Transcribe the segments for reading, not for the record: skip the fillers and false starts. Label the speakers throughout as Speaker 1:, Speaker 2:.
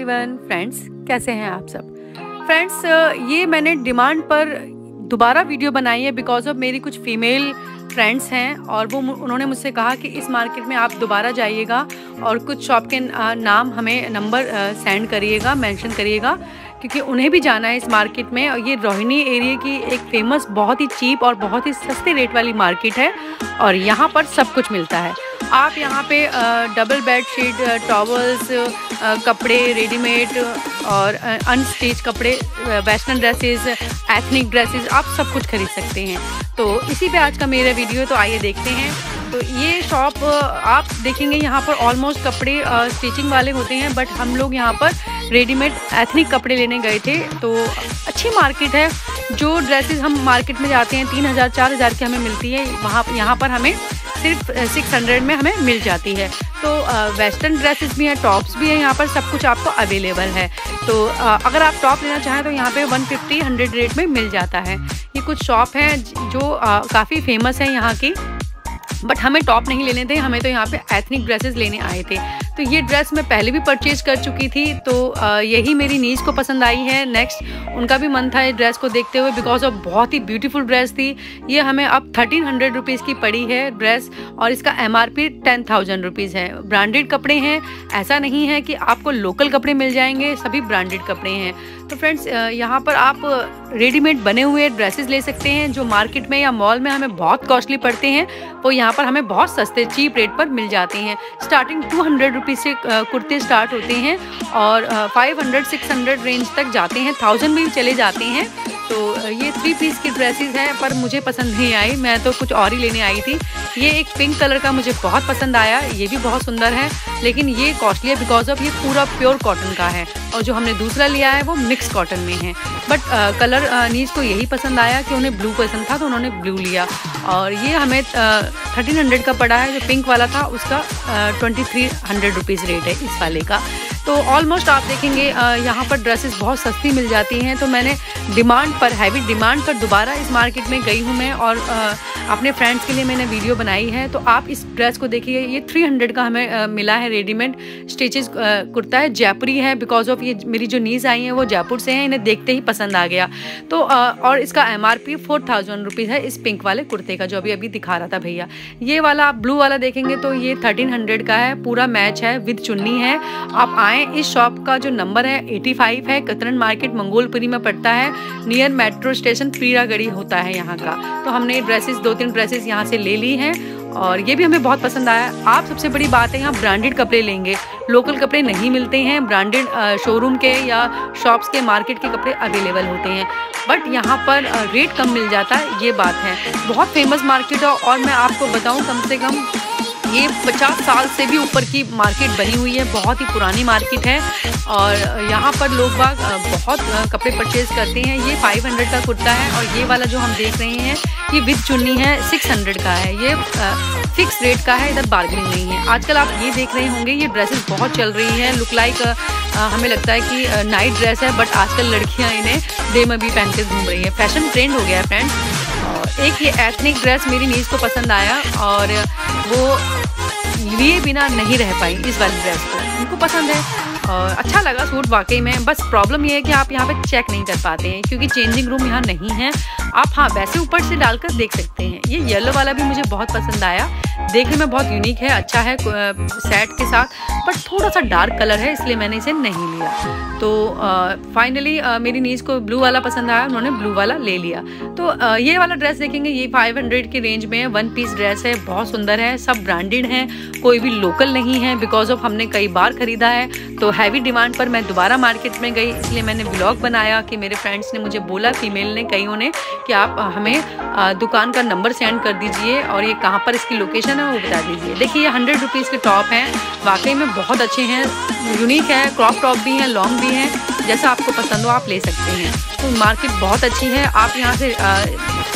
Speaker 1: Everyone friends, कैसे हैं आप सब। फ्रेंड्स, ये मैंने डिमांड पर दोबारा वीडियो बनाई है बिकॉज ऑफ मेरी कुछ फीमेल फ्रेंड्स हैं और वो उन्होंने मुझसे कहा कि इस मार्केट में आप दोबारा जाइएगा और कुछ शॉप के नाम हमें नंबर सेंड करिएगा, मेंशन करिएगा, क्योंकि उन्हें भी जाना है इस मार्केट में। और ये रोहिणी एरिया की एक फेमस बहुत ही चीप और बहुत ही सस्ते रेट वाली मार्केट है और यहाँ पर सब कुछ मिलता है। आप यहाँ पे डबल बेड शीट, टॉवल्स, कपड़े रेडीमेड और अनस्टिच कपड़े, वेस्टर्न ड्रेसेस, एथनिक ड्रेसेस, आप सब कुछ खरीद सकते हैं। तो इसी पे आज का मेरा वीडियो, तो आइए देखते हैं। तो ये शॉप आप देखेंगे यहाँ पर ऑलमोस्ट कपड़े स्टिचिंग वाले होते हैं, बट हम लोग यहाँ पर रेडीमेड एथनिक कपड़े लेने गए थे। तो अच्छी मार्केट है। जो ड्रेसेस हम मार्केट में जाते हैं 3000 4000 की हमें मिलती है, वहाँ यहाँ पर हमें सिर्फ 600 में हमें मिल जाती है। तो वेस्टर्न ड्रेसेस भी हैं, टॉप्स भी हैं, यहाँ पर सब कुछ आपको अवेलेबल है। तो अगर आप टॉप लेना चाहें तो यहाँ पे 150-100 रेट में मिल जाता है। ये कुछ शॉप हैं जो काफ़ी फेमस है यहाँ की, बट हमें टॉप नहीं लेने थे, हमें तो यहाँ पे एथनिक ड्रेसेस लेने आए थे। तो ये ड्रेस मैं पहले भी परचेज कर चुकी थी, तो यही मेरी नीज को पसंद आई है। नेक्स्ट उनका भी मन था इस ड्रेस को देखते हुए बिकॉज ऑफ बहुत ही ब्यूटीफुल ड्रेस थी। ये हमें अब 1300 रुपीज़ की पड़ी है ड्रेस और इसका MRP 10,000 रुपीज़ है। ब्रांडेड कपड़े हैं, ऐसा नहीं है कि आपको लोकल कपड़े मिल जाएंगे, सभी ब्रांडेड कपड़े हैं। तो फ्रेंड्स, यहाँ पर आप रेडीमेड बने हुए ड्रेसेस ले सकते हैं जो मार्केट में या मॉल में हमें बहुत कॉस्टली पड़ते हैं, वो यहाँ पर हमें बहुत सस्ते चीप रेट पर मिल जाते हैं। स्टार्टिंग 200 रुपीज़ से कुर्ते स्टार्ट होते हैं और 500-600 रेंज तक जाते हैं, 1000 भी चले जाते हैं। तो ये 3 पीस की ड्रेसेस हैं, पर मुझे पसंद नहीं आई, मैं तो कुछ और ही लेने आई थी। ये एक पिंक कलर का मुझे बहुत पसंद आया, ये भी बहुत सुंदर है, लेकिन ये कॉस्टली है बिकॉज ऑफ ये पूरा प्योर कॉटन का है और जो हमने दूसरा लिया है वो मिक्स कॉटन में है। बट कलर नीज को यही पसंद आया कि उन्हें ब्लू पसंद था तो उन्होंने ब्लू लिया और ये हमें 1300 का पड़ा है। जो पिंक वाला था उसका 2300 रुपीज़ रेट है इस वाले का। तो ऑलमोस्ट आप देखेंगे यहाँ पर ड्रेसेस बहुत सस्ती मिल जाती हैं। तो मैंने डिमांड पर, हैवी डिमांड पर दोबारा इस मार्केट में गई हूँ मैं और अपने फ्रेंड्स के लिए मैंने वीडियो बनाई है। तो आप इस ड्रेस को देखिए, ये 300 का हमें मिला है। रेडीमेड स्टिचेस कुर्ता है, जयपुरी है बिकॉज ऑफ ये मेरी जो नीज आई हैं वो जयपुर से हैं, इन्हें देखते ही पसंद आ गया। तो और इसका MRP 4000 रुपीज़ है इस पिंक वाले कुर्ते का, जो अभी दिखा रहा था भैया। ये वाला आप ब्लू वाला देखेंगे तो ये 1300 का है, पूरा मैच है, विद चुन्नी है। आप आए, इस शॉप का जो नंबर है 85 है, कतरन मार्केट मंगोलपुरी में पड़ता है, नियर मेट्रो स्टेशन पीरागढ़ी होता है यहाँ का। तो हमने ड्रेसेस 2-3 ड्रेसेस यहाँ से ले ली हैं और ये भी हमें बहुत पसंद आया। आप सबसे बड़ी बात है, यहाँ ब्रांडेड कपड़े लेंगे, लोकल कपड़े नहीं मिलते हैं। ब्रांडेड शोरूम के या शॉप्स के, मार्केट के कपड़े अवेलेबल होते हैं, बट यहाँ पर रेट कम मिल जाता है, ये बात है। बहुत फेमस मार्केट है और मैं आपको बताऊँ, कम से कम ये 50 साल से भी ऊपर की मार्केट बनी हुई है, बहुत ही पुरानी मार्केट है और यहाँ पर लोग बाग बहुत कपड़े परचेज करते हैं। ये 500 का कुर्ता है और ये वाला जो हम देख रहे हैं ये विद चुन्नी है, 600 का है। ये फिक्स रेट का है, इधर बार्गेनिंग नहीं है। आजकल आप ये देख रहे होंगे ये ड्रेसेस बहुत चल रही हैं, लुक लाइक हमें लगता है कि नाइट ड्रेस है, बट आजकल लड़कियाँ इन्हें डे में भी पहन के घूम रही है। फैशन ट्रेंड हो गया है फ्रेंड्स। एक ये एथनिक ड्रेस मेरी नीज को पसंद आया और वो लिए बिना नहीं रह पाई इस वाली ड्रेस को, उनको पसंद है और अच्छा लगा सूट वाकई में। बस प्रॉब्लम ये है कि आप यहाँ पे चेक नहीं कर पाते हैं क्योंकि चेंजिंग रूम यहाँ नहीं है। आप हाँ वैसे ऊपर से डालकर देख सकते हैं। ये येलो वाला भी मुझे बहुत पसंद आया, देखने में बहुत यूनिक है, अच्छा है सेट के साथ, बट थोड़ा सा डार्क कलर है इसलिए मैंने इसे नहीं लिया। तो फाइनली मेरी नीज को ब्लू वाला पसंद आया, उन्होंने ब्लू वाला ले लिया। तो ये वाला ड्रेस देखेंगे, ये 500 की रेंज में है, 1 पीस ड्रेस है, बहुत सुंदर है, सब ब्रांडेड हैं, कोई भी लोकल नहीं है बिकॉज ऑफ हमने कई बार खरीदा है। तो हैवी डिमांड पर मैं दोबारा मार्केट में गई, इसलिए मैंने ब्लॉग बनाया कि मेरे फ्रेंड्स ने मुझे बोला, फीमेल ने, कईयों ने, कि आप हमें दुकान का नंबर सेंड कर दीजिए और ये कहाँ पर इसकी लोकेशन है वो बता दीजिए। देखिए ये 100 रुपीज़ के टॉप हैं, वाकई में बहुत अच्छे हैं, यूनिक है, क्रॉप टॉप भी हैं, लॉन्ग भी हैं, जैसा आपको पसंद हो आप ले सकते हैं। तो मार्केट बहुत अच्छी है। आप यहाँ से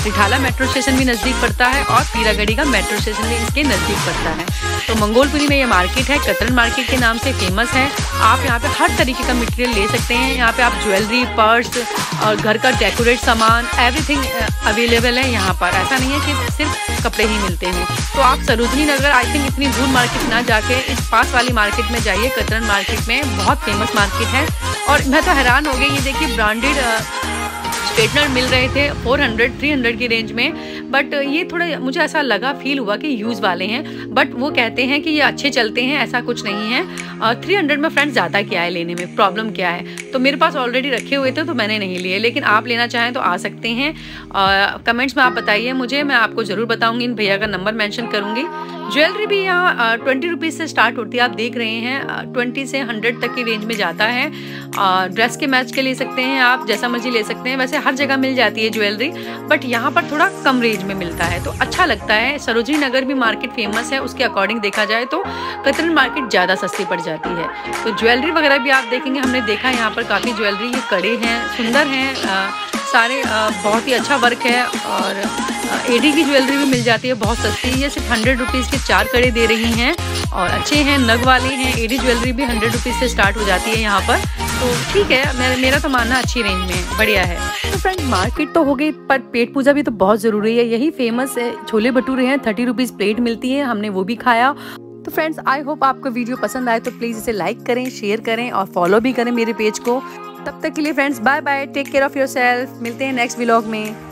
Speaker 1: रिठाला मेट्रो स्टेशन भी नज़दीक पड़ता है और पीरागढ़ी का मेट्रो स्टेशन भी इसके नज़दीक पड़ता है। तो मंगोलपुरी में ये मार्केट है, कतरन मार्केट के नाम से फेमस है। आप यहाँ पे हर तरीके का मटेरियल ले सकते हैं। यहाँ पे आप ज्वेलरी, पर्स और घर का डेकोरेट सामान एवरीथिंग अवेलेबल है यहाँ पर। ऐसा नहीं है कि सिर्फ कपड़े ही मिलते हैं। तो आप सरोजनी नगर आई थिंक इतनी दूर मार्केट ना जाके इस पास वाली मार्केट में जाइए। कतरन मार्केट में बहुत फेमस मार्केट है और मैं तो हैरान हो गई। ये देखिए ब्रांडेड स्ट्रेटनर मिल रहे थे 400-300 की रेंज में, बट ये थोड़ा मुझे ऐसा लगा, फील हुआ कि यूज़ वाले हैं। बट वो कहते हैं कि ये अच्छे चलते हैं, ऐसा कुछ नहीं है। 300 में फ्रेंड्स ज़्यादा क्या है लेने में, प्रॉब्लम क्या है। तो मेरे पास ऑलरेडी रखे हुए थे तो मैंने नहीं लिए, लेकिन आप लेना चाहें तो आ सकते हैं। कमेंट्स में आप बताइए मुझे, मैं आपको ज़रूर बताऊँगी। इन भैया का नंबर मैंशन करूँगी। ज्वेलरी भी यहाँ 20 रुपीज़ से स्टार्ट होती है। आप देख रहे हैं 20 से 100 तक की रेंज में जाता है। ड्रेस के मैच के ले सकते हैं, आप जैसा मर्जी ले सकते हैं। वैसे हर जगह मिल जाती है ज्वेलरी, बट यहाँ पर थोड़ा कम रेंज में मिलता है तो अच्छा लगता है। सरोजनी नगर भी मार्केट फेमस है, उसके अकॉर्डिंग देखा जाए तो कतरन मार्केट ज़्यादा सस्ती पड़ जाती है। तो ज्वेलरी वगैरह भी आप देखेंगे, हमने देखा यहाँ पर काफ़ी ज्वेलरी, ये कड़े हैं, सुंदर हैं सारे, बहुत ही अच्छा वर्क है। और एडी की ज्वेलरी भी मिल जाती है बहुत सस्ती। ये सिर्फ 100 रुपीज़ के 4 कड़े दे रही हैं और अच्छे हैं, नग वाले हैं। एडी ज्वेलरी भी 100 रुपीज़ से स्टार्ट हो जाती है यहाँ पर। तो ठीक है, मेरा तो मानना अच्छी रेंज में है, बढ़िया है। तो फ्रेंड मार्केट तो हो गई, पर पेट पूजा भी तो बहुत ज़रूरी है। यही फेमस है, छोले भटूरे हैं, 30 रुपीज़ प्लेट मिलती है, हमने वो भी खाया। तो फ्रेंड्स आई होप आपको वीडियो पसंद आए तो प्लीज़ इसे लाइक करें, शेयर करें और फॉलो भी करें मेरे पेज को। तब तक के लिए friends bye bye, take care of yourself. मिलते हैं नेक्स्ट व्लॉग में।